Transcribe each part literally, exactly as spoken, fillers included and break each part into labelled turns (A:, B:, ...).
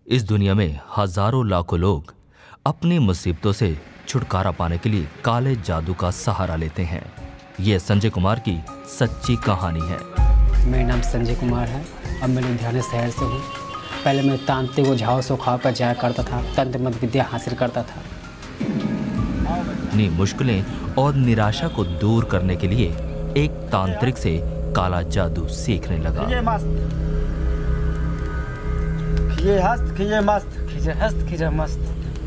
A: इस दुनिया में हजारों लाखों लोग अपनी मुसीबतों से छुटकारा पाने के लिए काले जादू का सहारा लेते हैं। यह संजय कुमार की सच्ची कहानी है।
B: मेरा नाम संजय कुमार है और मैं लुधियाना शहर से हूँ। पहले मैं तांत्रिक व झाव सोखाव पर जाया करता था, तंत्र मंत्र विद्या हासिल करता था।
A: अपनी मुश्किलें और निराशा को दूर करने के लिए एक तांत्रिक से काला जादू सीखने लगा।
C: खिजे मस्त, खिजे हस्त, खिजे मस्त,
B: खिजे हस्त, खिजे मस्त।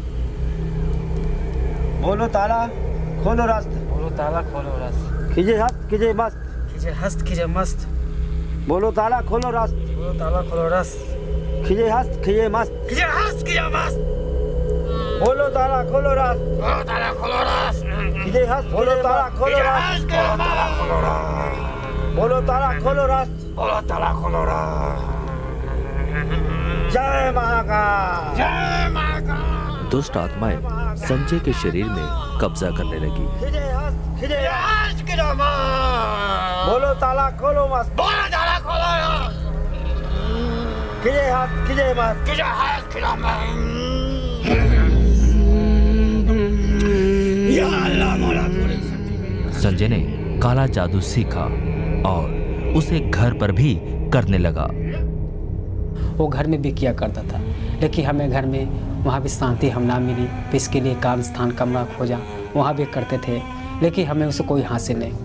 C: बोलो ताला खोलो रास्त,
B: बोलो ताला खोलो रस।
C: खिजे हस्त, खिजे मस्त,
B: खिजे हस्त, खिजे मस्त।
C: बोलो ताला खोलो रास्त,
B: बोलो ताला खोलो रस।
C: खिजे हस्त, खिजे मस्त,
B: खिजे हस्त, खिजे मस्त।
C: बोलो ताला खोलो रास्त,
B: बोलो ताला खोलो रस।
C: खिजे हस्त, बोलो ताला खोलो रास्त,
B: बोलो ताला खोलो रस।
C: बोलो ताला खोलो रास्त,
B: बोलो ताला खोलो रस।
C: जय महाकाल,
B: जय महाकाल।
A: दुष्ट आत्माएं संजय के शरीर में कब्जा करने लगी।
C: खिजे हस्त, खिजे
B: हस्त, खिजे मस्त।
C: बोलो ताला खोलो मस्त,
B: बोलो ताला खोलो रस।
C: खिजे हस्त, खिजे मस्त,
B: खिजे हस्त, खिजे मस्त।
A: संजय ने काला जादू सीखा और उसे घर पर भी करने लगा।
B: वो घर में भी किया करता था, लेकिन हमें घर में वहाँ भी शांति हम ना मिली। फिर इसके लिए काम स्थान कमरा खोजा, वहाँ भी करते थे, लेकिन हमें उसे कोई हासिल नहीं।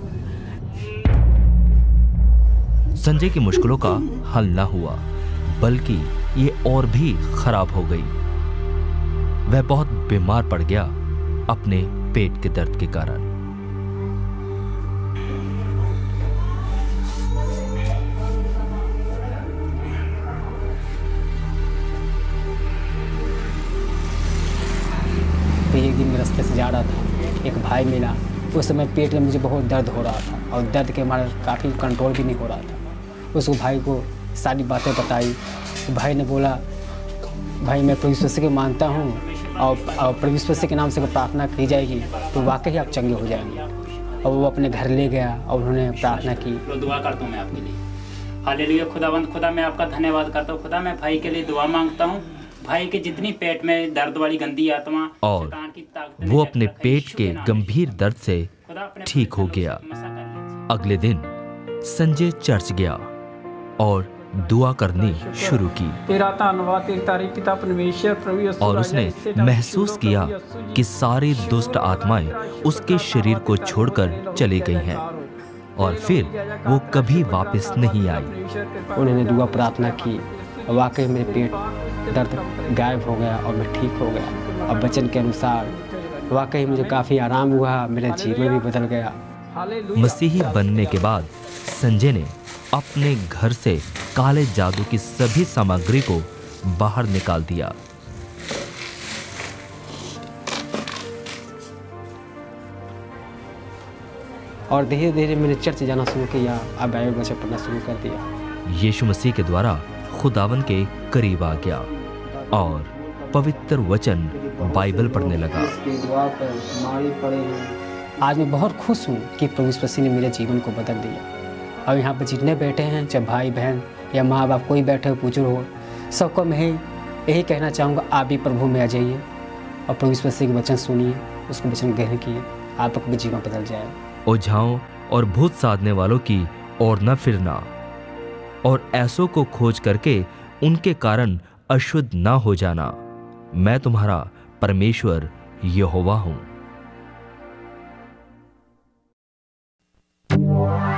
A: संजय की मुश्किलों का हल न हुआ, बल्कि ये और भी खराब हो गई। वह बहुत बीमार पड़ गया अपने पेट के दर्द के कारण।
B: तो एक दिन मैं रास्ते से जा रहा था, एक भाई मिला। उस समय पेट में मुझे बहुत दर्द हो रहा था और दर्द के मारे काफ़ी कंट्रोल भी नहीं हो रहा था। उस भाई को सारी बातें बताई। भाई ने बोला, भाई मैं प्रभु यीशु को मानता हूँ और प्रभु यीशु के नाम से प्रार्थना की जाएगी तो वाकई आप चंगे हो जाएंगे। और वो अपने घर ले गया और उन्होंने प्रार्थना की।
D: तो दुआ करता हूँ मैं आपके लिए। हालेलुया। खुदावंद खुदा, मैं आपका धन्यवाद करता हूँ। खुदा, मैं भाई के लिए दुआ मांगता हूँ। भाई के जितनी पेट में दर्द वाली गंदी आत्मा
A: और वो अपने पेट के गंभीर दर्द से ठीक हो गया। अगले दिन संजय चर्च गया और दुआ करनी शुरू की।
E: तेरा धन्यवाद, तेरी तारीफ पिता परमेश्वर प्रभु यीशु।
A: और उसने महसूस किया कि सारी दुष्ट आत्माएं उसके शरीर को छोड़कर चली गई हैं और फिर वो कभी वापस नहीं आई।
B: उन्होंने दुआ प्रार्थना की, वाकई मेरे पेट दर्द गायब हो गया और मैं ठीक हो गया। और वचन के अनुसार वाकई मुझे काफ़ी आराम हुआ, मेरा जीवन भी बदल गया।
A: मसीही बनने के बाद संजय ने अपने घर से काले जादू की सभी सामग्री को बाहर निकाल दिया।
B: और धीरे धीरे मैंने चर्च जाना शुरू किया और बाइबल वचन पढ़ना शुरू कर दिया।
A: यीशु मसीह के द्वारा खुदावन के करीब आ गया और पवित्र वचन बाइबल पढ़ने लगा।
B: आज मैं बहुत खुश हूँ कि प्रभु यीशु मसीह ने मेरे जीवन को बदल दिया। अब यहाँ पर जितने बैठे हैं, चाहे भाई बहन या माँ बाप कोई बैठे हो, बुजुर्ग हो, सबको मैं यही कहना चाहूँगा, आप भी प्रभु में आ जाइए और प्रभु यीशु मसीह के वचन सुनिए, उसको वचन ग्रहण किए, आपका भी जीवन बदल जाए।
A: ओझाओं और भूत साधने वालों की ओर न फिरना और ऐसों को खोज करके उनके कारण अशुद्ध न हो जाना। मैं तुम्हारा परमेश्वर यहोवा हूं।